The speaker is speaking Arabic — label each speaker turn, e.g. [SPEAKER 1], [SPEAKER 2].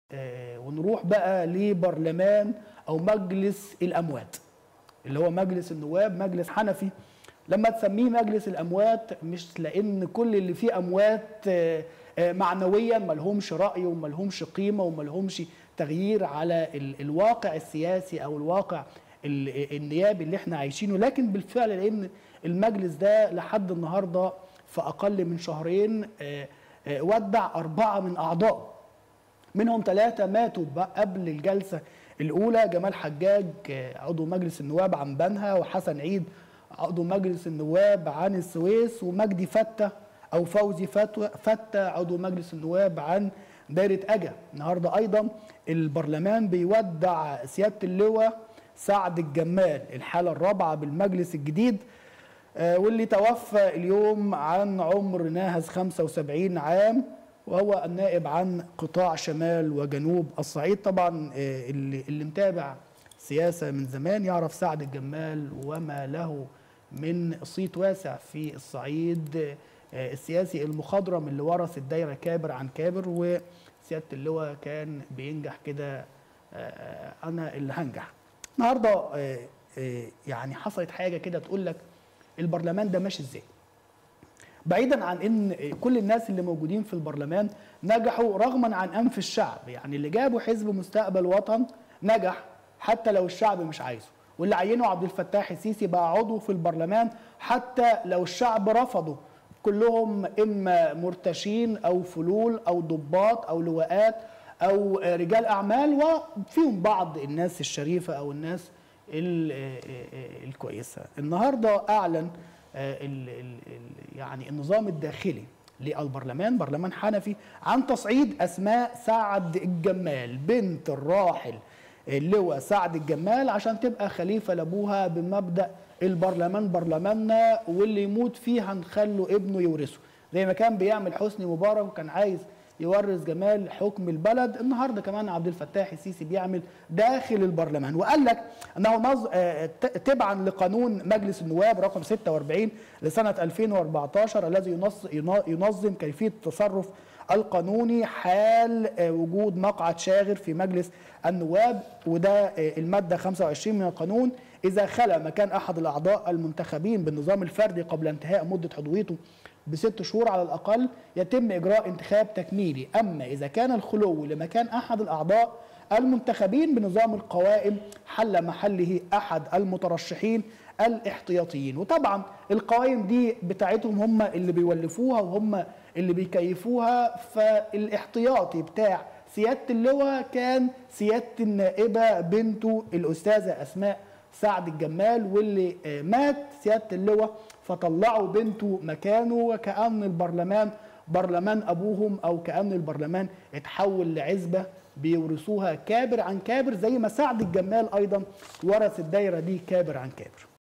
[SPEAKER 1] ونروح بقى لبرلمان أو مجلس الأموات اللي هو مجلس النواب، مجلس حنفي. لما تسميه مجلس الأموات مش لأن كل اللي فيه أموات معنويا ملهمش رأي وملهمش قيمة وملهمش تغيير على الواقع السياسي أو الواقع النيابي اللي احنا عايشينه، لكن بالفعل لأن المجلس ده لحد النهاردة في أقل من شهرين ودع 4 من أعضائه، منهم 3 ماتوا قبل الجلسة الأولى، جمال حجاج عضو مجلس النواب عن بنها، وحسن عيد عضو مجلس النواب عن السويس، ومجدي فتة أو فوزي فتة عضو مجلس النواب عن دايرة أجا. النهاردة أيضا البرلمان بيودع سيادة اللواء سعد الجمال، الحالة الرابعة بالمجلس الجديد، واللي توفى اليوم عن عمر ناهز 75 عام، وهو النائب عن قطاع شمال وجنوب الصعيد. طبعا اللي متابع سياسة من زمان يعرف سعد الجمال وما له من صيت واسع في الصعيد السياسي المخضرم اللي ورث الدايرة كابر عن كابر، وسيادة اللواء كان بينجح كده أنا اللي هنجح. النهارده يعني حصلت حاجة كده تقول لك البرلمان ده ماشي ازاي. بعيدا عن ان كل الناس اللي موجودين في البرلمان نجحوا رغما عن انف الشعب، يعني اللي جابوا حزب مستقبل وطن نجح حتى لو الشعب مش عايزه، واللي عينوا عبد الفتاح السيسي بقى عضو في البرلمان حتى لو الشعب رفضه، كلهم اما مرتشين او فلول او ضباط او لواءات او رجال اعمال، وفيهم بعض الناس الشريفه او الناس الكويسه. النهارده اعلن يعني النظام الداخلي للبرلمان، برلمان حنفي، عن تصعيد اسماء سعد الجمال بنت الراحل اللواء سعد الجمال عشان تبقى خليفه لابوها بمبدا البرلمان برلماننا، واللي يموت فيه هنخلوا ابنه يورثه، زي ما كان بيعمل حسني مبارك وكان عايز يورث جمال حكم البلد. النهارده كمان عبد الفتاح السيسي بيعمل داخل البرلمان، وقال لك انه تبعا لقانون مجلس النواب رقم 46 لسنه 2014 الذي ينظم كيفيه التصرف القانوني حال وجود مقعد شاغر في مجلس النواب، وده الماده 25 من القانون. اذا خلا مكان احد الاعضاء المنتخبين بالنظام الفردي قبل انتهاء مده عضويته ب6 شهور على الأقل يتم إجراء انتخاب تكميلي. أما إذا كان الخلو لمكان أحد الأعضاء المنتخبين بنظام القوائم حل محله أحد المترشحين الاحتياطيين. وطبعا القوائم دي بتاعتهم هم اللي بيولفوها وهم اللي بيكيفوها، فالاحتياطي بتاع سيادة اللواء كان سيادة النائبة بنته الأستاذة أسماء سعد الجمال، واللي مات سيادة اللواء فطلعوا بنته مكانه، وكأن البرلمان برلمان أبوهم أو كأن البرلمان اتحول لعزبة بيورثوها كابر عن كابر، زي ما سعد الجمال أيضا ورث الدايرة دي كابر عن كابر.